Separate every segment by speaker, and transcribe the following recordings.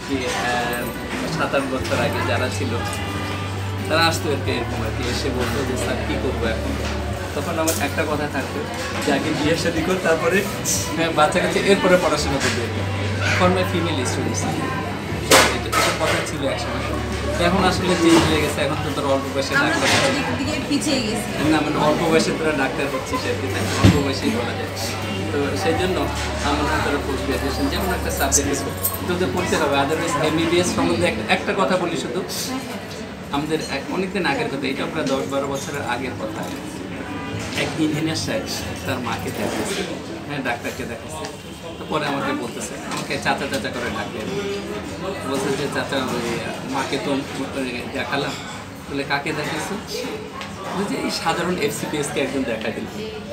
Speaker 1: কি 7-8 বছর আগে যারা ছিল তারা আসতো এরকম আর কি, এসে বলতো যে স্যার কী করবো এখন। তখন আমার একটা কথা থাকতো যে আগে বিয়ের শাদী কর, তারপরে বাচ্চা কাছে এরপরে পড়াশোনা করবে। ফর মাই ফিমেল স্টুডেন্টস এটা কথা ছিল একসময়। এখন আসলে চেঞ্জ হয়ে গেছে, এখন তো তোর অল্প বয়সে ডাক্তার না, মানে অল্প বয়সে তোরা ডাক্তার হচ্ছিস আর কি, অল্প বয়সেই বলা যায়। তো সেই জন্য আমরা তোরা পোস্ট গ্রাজুয়েশন যেমন একটা সাবজেক্ট তোদের পড়তে হবে। আদারওয়াইজ MBBS সম্বন্ধে একটা কথা বলি শুধু, আমাদের অনেকদিন আগের কথা, এটা প্রায় 10-12 বছরের আগের কথা। এক ইঞ্জিনিয়ার সাহেব তার মাকে দেখাচ্ছে, হ্যাঁ ডাক্তারকে দেখাচ্ছে। তো পরে আমাকে বলতেছে, আমাকে চাচা চাচা করে ডাকে, বলছে যে চাচা ওই মাকে তো দেখালাম। বলে কাকে দেখাচ্ছ? বলছে এই সাধারণ FCPSকে একজন দেখা দিল।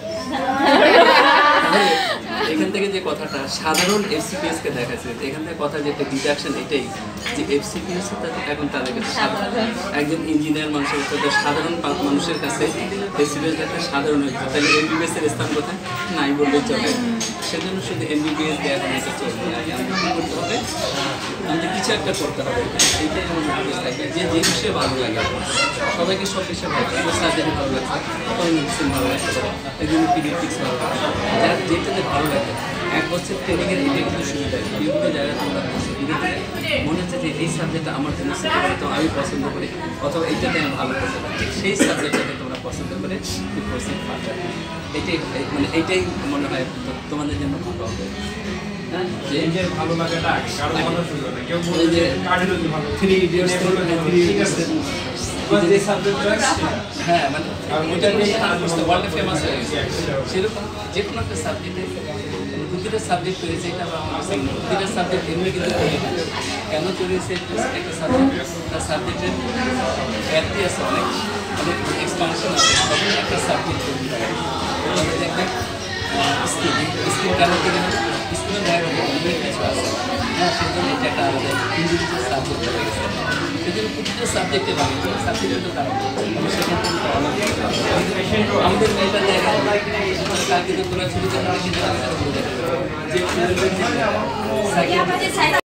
Speaker 1: এখান থেকে যে কথাটা সাধারণ FCPSকে দেখাচ্ছে, এখান থেকে কথা যেটা ডিডাকশন এটাই যে FCPS এখন তাদের কাছে একজন ইঞ্জিনিয়ার মানুষের কাছে, সাধারণ মানুষের কাছে FCPS একটা সাধারণ হয়েছে। তাহলে MBBS এর স্থান কোথায়? নাই বললে চলে। সেজন্য শুধু MBBS দেওয়া কোনো একটা চলবে না, আমাদের কী করতে হবে, আমাদের কিছু একটা করতে হবে। এইটাই আমার আদেশ থাকবে যে যে বিষয়ে ভালো লাগে, সবাইকে সব বিষয়ে ভালো লাগে। সার্জারি ভালো লাগছে, তখন মেডিসিন ভালো লাগতে পারে, একজনের পিডিয়াট্রিক্স ভালো লাগে, যার যেটাতে ভালো লাগে। 1 বছর ট্রেনিংয়ের এটা কিন্তু সুবিধা, বিভিন্ন জায়গায় তোমরা মনে হচ্ছে যে এই সাবজেক্টটা আমার জন্য তো আমি পছন্দ করি, অথবা এইটাতে আমি ভালো করতে পারি, ঠিক সেই সাবজেক্টটাকে তোমরা পছন্দ করে প্রসিড পাবে। এটাই মানে এইটাই মনে হয় তোমাদের জন্য ভালো হবে।
Speaker 2: ভালো লাগাটা
Speaker 1: হ্যাঁ মানে ওইটা নিয়ে ওয়ার্ল্ডে ফেমাস হয়ে গেছে। সেরকম যে কোনো একটা সাবজেক্টে দুটো সাবজেক্ট রয়েছে, এটা দুটো সাবজেক্ট এমনি কিন্তু তৈরি হয়। কেন তৈরি হয়েছে? একটা সাবজেক্ট তার সাবজেক্টের ব্যাপ্তি আছে, অনেক অনেক এক্সপানশন আছে, তখন একটা সাবজেক্ট তৈরি হয়। দেখবেন স্কিল কারণ স্কিলের জায়গায় অনেক কিছু আছে, হ্যাঁ সেজন্য এটা একটা আলাদা ইন্ডিভিজুয়াল সাবজেক্ট হয়ে গেছে। সেজন্য প্রতিটা সাবজেক্টে ভালো সাবজেক্টে তো তারা সেখান থেকে আমাদের মেয়েটা জায়গায় কালকে তো তোরা ছবি যে